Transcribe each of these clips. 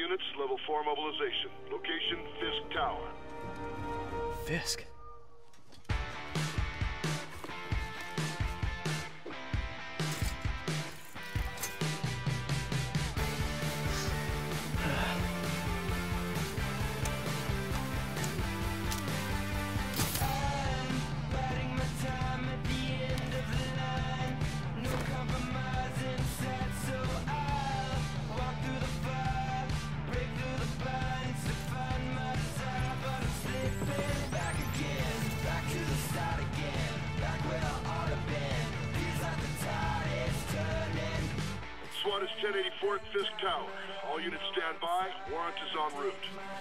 units, level 4 mobilization. Location, Fisk Tower. Fisk? SWAT is 1084 at Fisk Tower. All units stand by. Warrant is en route.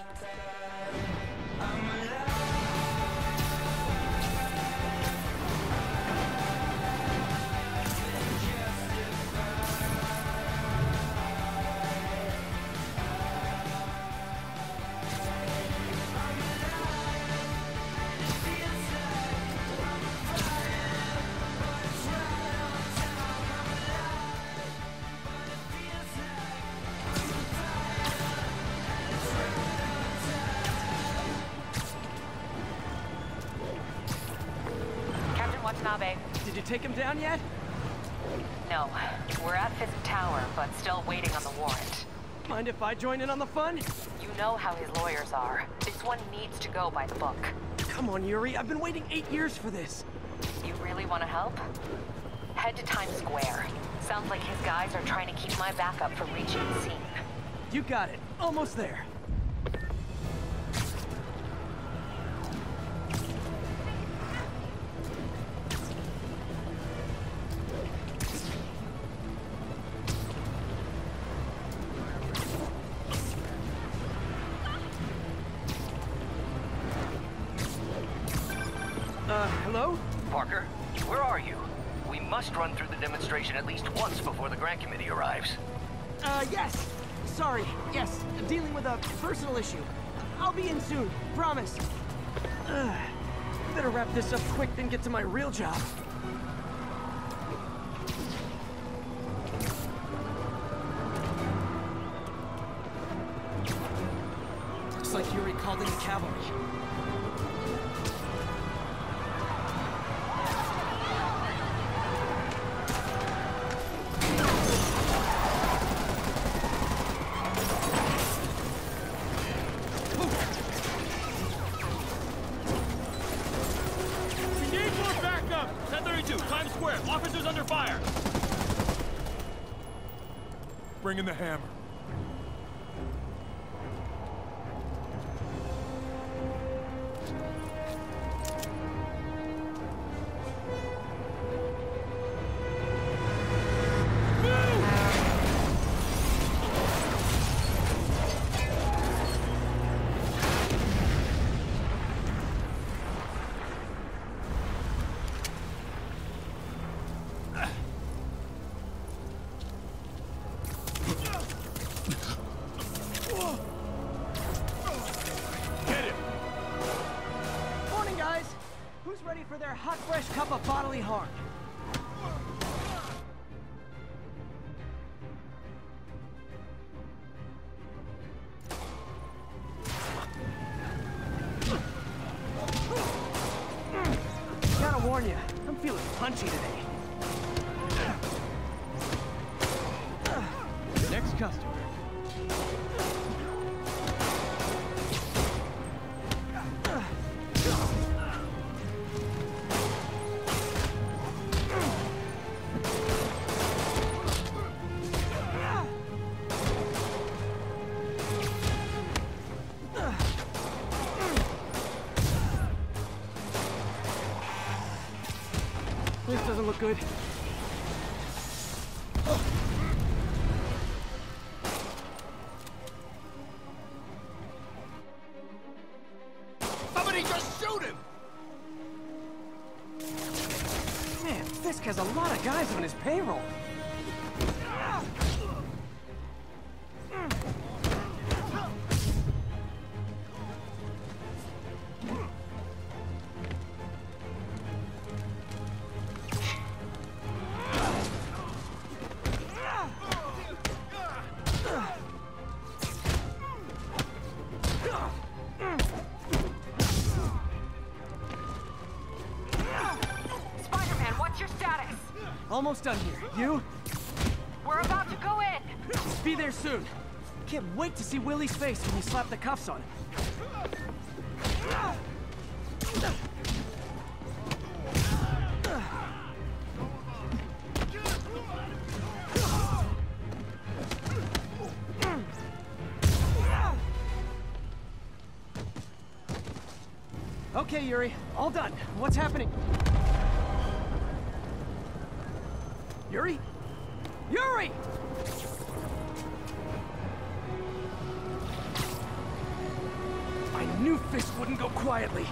Did you take him down yet? No. We're at Fisk Tower, but still waiting on the warrant. Mind if I join in on the fun? You know how his lawyers are. This one needs to go by the book. Come on, Yuri. I've been waiting 8 years for this. You really want to help? Head to Times Square. Sounds like his guys are trying to keep my backup from reaching the scene. You got it. Almost there. Hello? Parker, where are you? We must run through the demonstration at least once before the grant committee arrives. Yes. Sorry. Yes. Dealing with a personal issue. I'll be in soon. Promise. Better wrap this up quick than get to my real job. Looks like Yuri called in the cavalry. Times Square, officers under fire! Bring in the hammer. Ready for their hot, fresh cup of bodily harm. Gotta warn you, I'm feeling punchy today. Next customer. This doesn't look good. Somebody just shoot him! Man, Fisk has a lot of guys on his payroll. Almost done here. You? We're about to go in. Be there soon. Can't wait to see Willie's face when you slap the cuffs on him. Okay, Yuri. All done. What's happening? Yuri? Yuri! I knew Fisk wouldn't go quietly.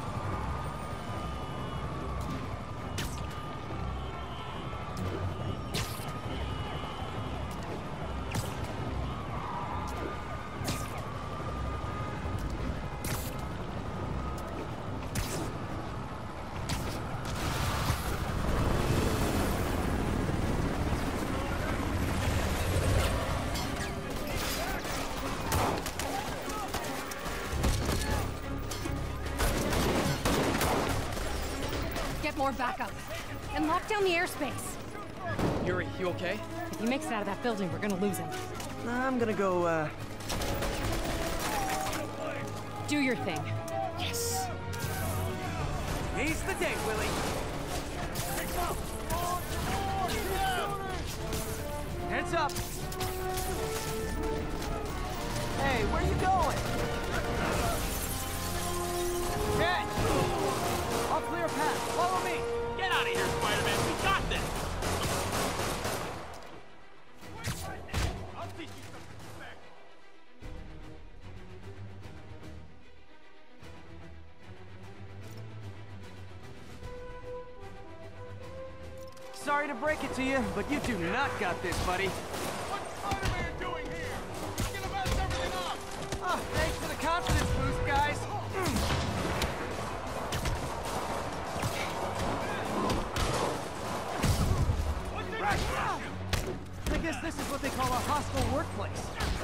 More backup. And lock down the airspace. Yuri, you okay? If he makes it out of that building, we're gonna lose him. I'm gonna go, Do your thing. Yes! Seize the day, Willie! Heads up! Hey, where you going? Catch! I'll clear a path. Follow me! Get out of here, Spider-Man. We got this. I'll teach you some respect. Sorry to break it to you, but you do not got this, buddy. What's Spider-Man doing here? He's gonna mess everything up. Oh, thanks for the confidence boost, guys. I guess this is what they call a hostile workplace.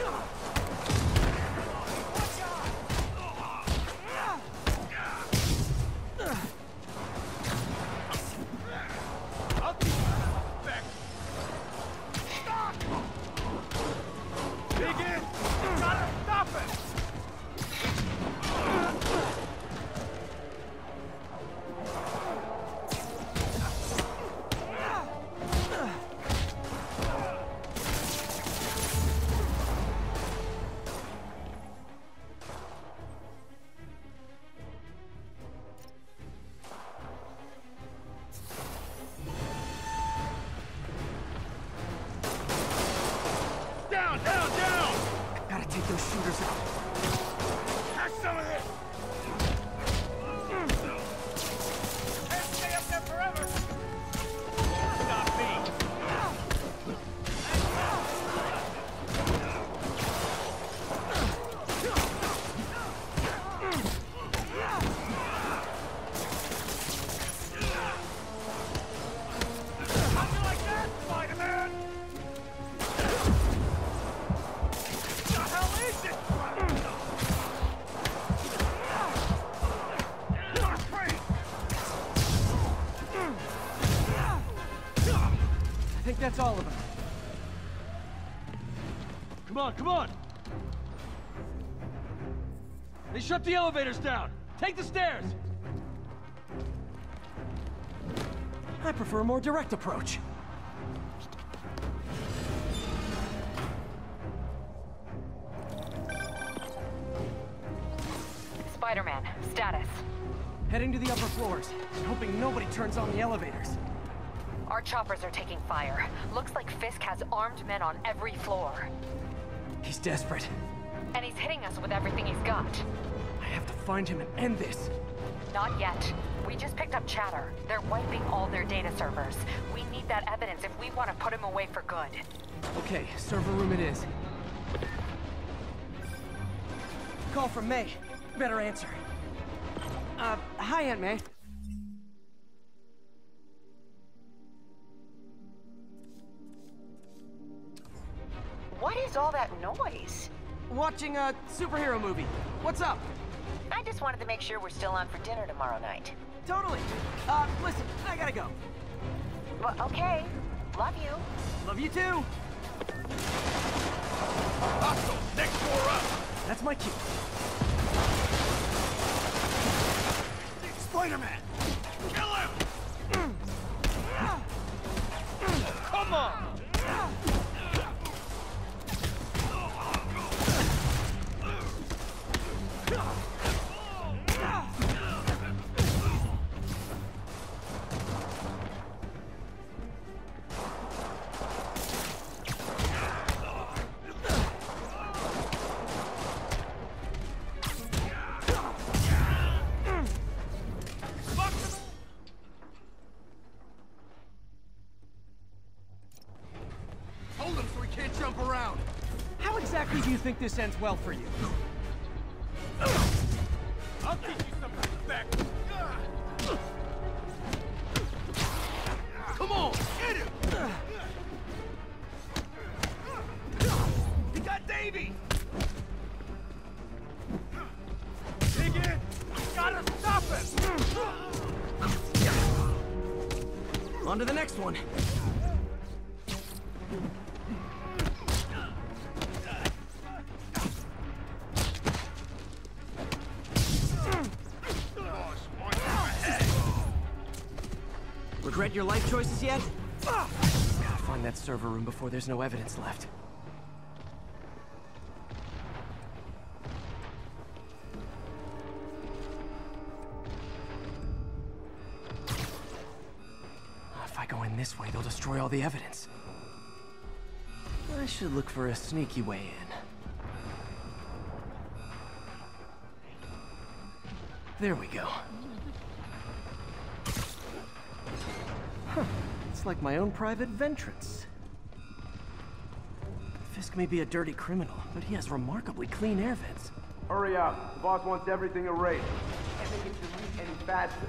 I'll teach you some respect. Dig in. Gotta stop it. Down, down, down! Gotta take those shooters out. Have some of this! Can't stay up there forever! Stop me! How'd you like that, Spider-Man? The hell is this? I think that's all of them. Come on, come on! They shut the elevators down! Take the stairs! I prefer a more direct approach. Spider-Man, status. Heading to the upper floors, hoping nobody turns on the elevators. Our choppers are taking fire. Looks like Fisk has armed men on every floor. He's desperate. And he's hitting us with everything he's got. I have to find him and end this. Not yet. We just picked up chatter. They're wiping all their data servers. We need that evidence if we want to put him away for good. Okay, server room it is. Call from May. Better answer. Hi, Aunt May. What is all that noise? Watching a superhero movie. What's up? I just wanted to make sure we're still on for dinner tomorrow night. Totally. Listen, I gotta go. Well, okay. Love you. Love you too. Hostile! Next floor up! That's my cue. Spider-Man! Kill him! Come on! Hold him so he can't jump around. How exactly do you think this ends well for you? I'll teach you some respect. Come on, get him! He got Davey! Dig in! Gotta stop him! On to the next one. Regret your life choices yet? Gotta find that server room before there's no evidence left. If I go in this way, they'll destroy all the evidence. I should look for a sneaky way in. There we go. Huh. It's like my own private ventrance. Fisk may be a dirty criminal, but he has remarkably clean air vents. Hurry up. The boss wants everything erased. Can't make it delete any faster.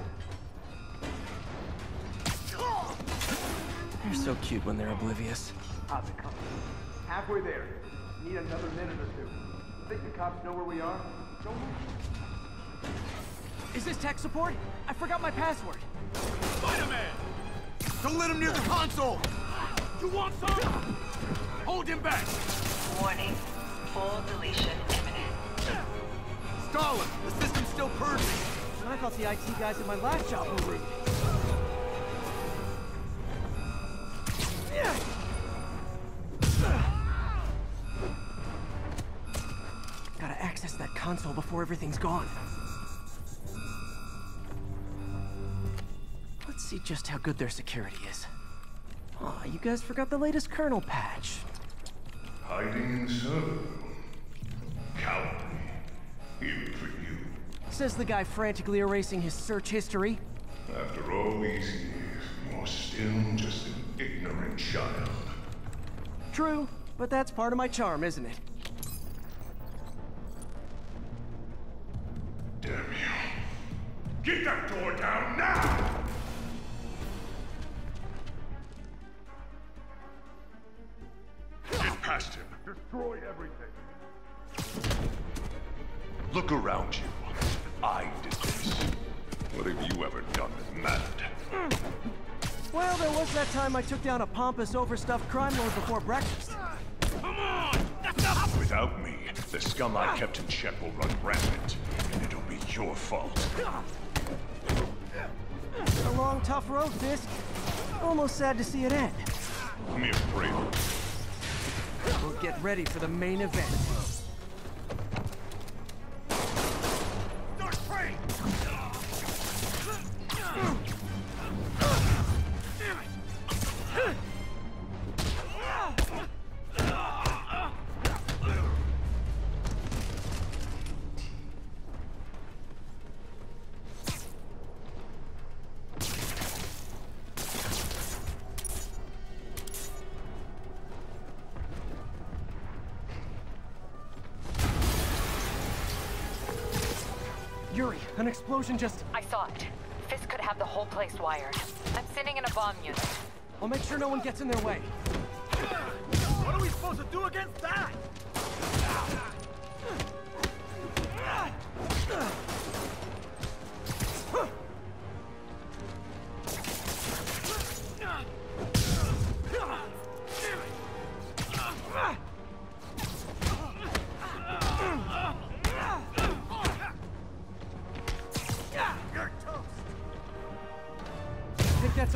They're so cute when they're oblivious. How's it coming? Halfway there. Need another minute or two. Think the cops know where we are? Don't move. Is this tech support? I forgot my password. Spider-Man! Don't let him near the console! You want some? Hold him back! Warning. Full deletion imminent. Stalin, the system's still purging. I thought the IT guys at my last job were rude. Gotta access that console before everything's gone. Let's see just how good their security is. Aw, you guys forgot the latest kernel patch. Hiding in server. Cowardly. Even for you. Says the guy frantically erasing his search history. After all these years, you're still just an ignorant child. True, but that's part of my charm, isn't it? Damn you. Get that door down now! Get past him. Destroy everything. Look around you. I did this. What have you ever done that mattered? Well, there was that time I took down a pompous, overstuffed crime lord before breakfast. Come on! Without me, the scum I kept in check will run rampant, and it'll be your fault. A long, tough road, Fisk. Almost sad to see it end. Mere prelude. We'll get ready for the main event. Yuri, an explosion just... I saw it. Fisk could have the whole place wired. I'm sending in a bomb unit. I'll make sure no one gets in their way. What are we supposed to do against that?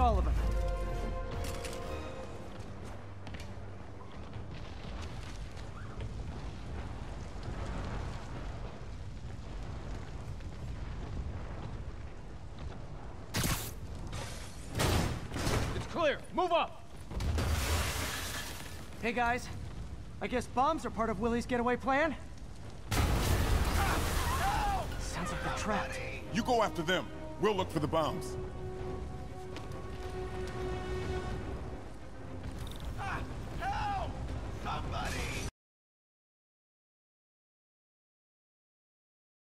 all of them. It's clear. Move up. Hey guys, I guess bombs are part of Willie's getaway plan? Sounds like they're trapped. You go after them. We'll look for the bombs.